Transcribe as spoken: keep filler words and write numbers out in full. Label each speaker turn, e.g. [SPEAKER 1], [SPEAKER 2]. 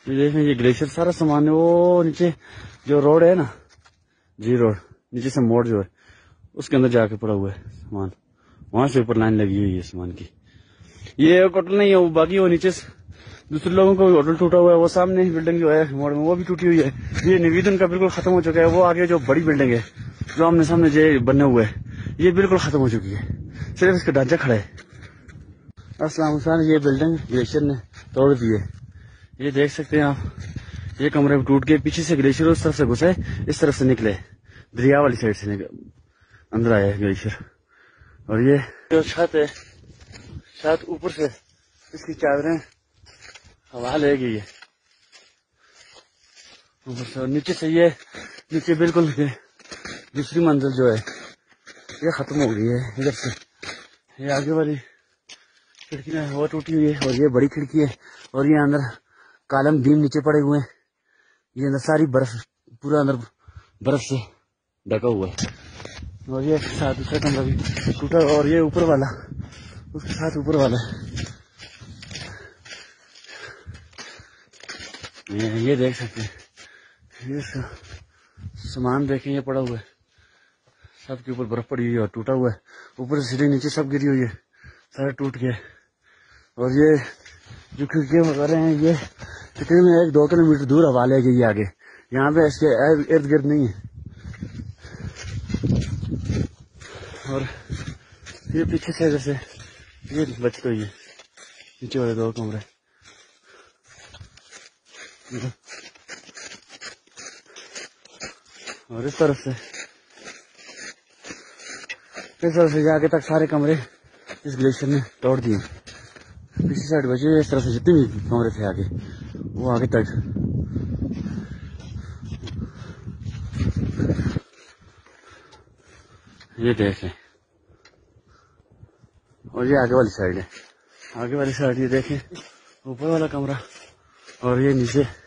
[SPEAKER 1] ये देखें, ये ग्लेशियर सारा सामान है वो नीचे जो रोड है ना, जी रोड, नीचे से मोड़ जो है उसके अंदर जाके पड़ा हुआ है सामान। वहां से ऊपर लाइन लगी हुई है सामान की। ये होटल नहीं है, वो बाकी वो नीचे दूसरे लोगों का भी होटल टूटा हुआ है। वो सामने बिल्डिंग जो है मोड़ में वो भी टूटी हुई है। ये निवेदन का बिल्कुल खत्म हो चुका है। वो आगे जो बड़ी बिल्डिंग है जो आमने सामने जो बने हुए है ये बिल्कुल खत्म हो चुकी है, सिर्फ इसका ढांचा खड़ा है। अस्सलाम वालेकुम। ये बिल्डिंग ग्लेशियर ने तोड़ दी है, ये देख सकते हैं आप। ये कमरे टूट के पीछे से ग्लेशियर उस तरफ से घुसा है, इस तरफ से निकले, दरिया वाली साइड से अंदर आया है ग्लेशियर। और ये जो छत है, छत ऊपर से इसकी चादरें हवा ले गई है ऊपर से। और नीचे से ये नीचे बिल्कुल दूसरी मंजिल जो है ये खत्म हो गई है। इधर से ये आगे वाली खिड़की है वो टूटी हुई है, और ये बड़ी खिड़की है। और ये अंदर कालम बीम नीचे पड़े हुए हैं। ये अंदर सारी बर्फ, पूरा अंदर बर्फ से ढका हुआ है। और ये साथ दूसरा कमरा भी टूटा, और ये ऊपर वाला उसके साथ ऊपर वाला है। ये, ये देख सकते हैं, ये सामान देखें, ये पड़ा हुआ है, सबके ऊपर बर्फ पड़ी हुई है और टूटा हुआ है। ऊपर से सीढ़ी नीचे सब गिरी हुई है, सारा टूट गया। और ये जो खिड़कियां वगैरह हैं ये तकरीबन एक दो किलोमीटर दूर हवा ले गई है आगे, यहाँ पे इसके इर्द गिर्द नहीं है। और ये पीछे से जैसे ये बच गई है, नीचे वाले दो कमरे। और इस तरफ से इस तरफ से आगे तक सारे कमरे इस ग्लेशियर ने तोड़ दिए। पीछे साइड बचे इस तरफ से जितने भी कमरे थे आगे, वो आगे तक। ये देखें, और ये आगे वाली साइड है, आगे वाली साइड ये देखें, ऊपर वाला कमरा और ये नीचे